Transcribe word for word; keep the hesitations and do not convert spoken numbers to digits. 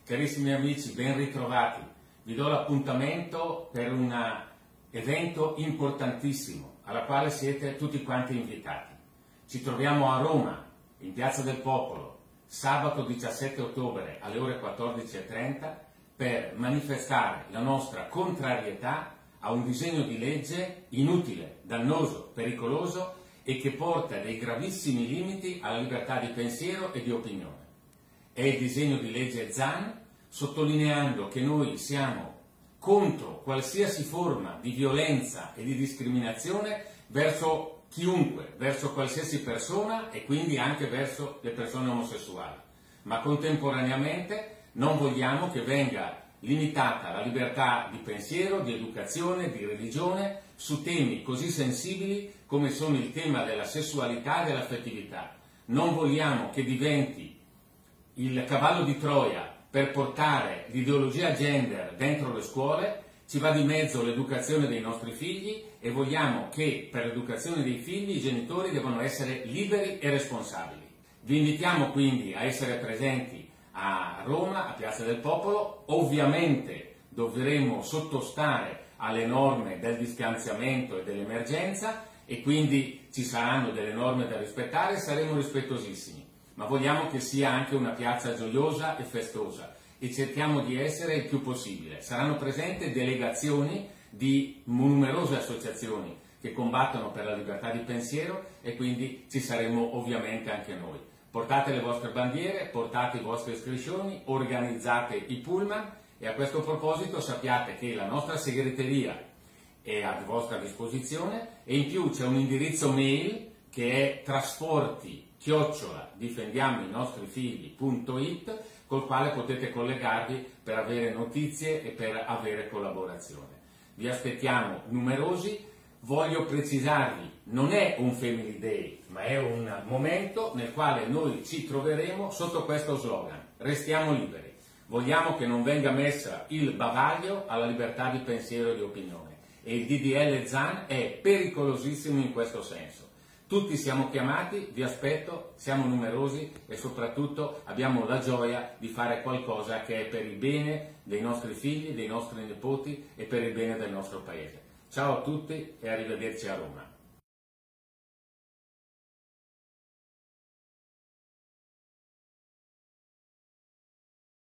Carissimi amici, ben ritrovati. Vi do l'appuntamento per un evento importantissimo alla quale siete tutti quanti invitati. Ci troviamo a Roma, in Piazza del Popolo, sabato diciassette ottobre alle ore quattordici e trenta per manifestare la nostra contrarietà a un disegno di legge inutile, dannoso, pericoloso e che porta dei gravissimi limiti alla libertà di pensiero e di opinione. È il disegno di legge Zan, sottolineando che noi siamo contro qualsiasi forma di violenza e di discriminazione verso chiunque, verso qualsiasi persona e quindi anche verso le persone omosessuali. Ma contemporaneamente non vogliamo che venga limitata la libertà di pensiero, di educazione, di religione su temi così sensibili come sono il tema della sessualità e dell'affettività. Non vogliamo che diventi il cavallo di Troia per portare l'ideologia gender dentro le scuole, ci va di mezzo l'educazione dei nostri figli e vogliamo che per l'educazione dei figli i genitori devono essere liberi e responsabili. Vi invitiamo quindi a essere presenti a Roma, a Piazza del Popolo. Ovviamente dovremo sottostare alle norme del distanziamento e dell'emergenza e quindi ci saranno delle norme da rispettare e saremo rispettosissimi. Ma vogliamo che sia anche una piazza gioiosa e festosa e cerchiamo di essere il più possibile. Saranno presenti delegazioni di numerose associazioni che combattono per la libertà di pensiero e quindi ci saremo ovviamente anche noi. Portate le vostre bandiere, portate i vostri striscioni, organizzate i pullman e a questo proposito sappiate che la nostra segreteria è a vostra disposizione e in più c'è un indirizzo mail che è trasporti chiocciola difendiamo i nostri figli punto it col quale potete collegarvi per avere notizie e per avere collaborazione. Vi aspettiamo numerosi. Voglio precisarvi, non è un Family Day, ma è un momento nel quale noi ci troveremo sotto questo slogan: restiamo liberi. Vogliamo che non venga messa il bavaglio alla libertà di pensiero e di opinione e il D D L Zan è pericolosissimo in questo senso. Tutti siamo chiamati, vi aspetto, siamo numerosi e soprattutto abbiamo la gioia di fare qualcosa che è per il bene dei nostri figli, dei nostri nipoti e per il bene del nostro paese. Ciao a tutti e arrivederci a Roma.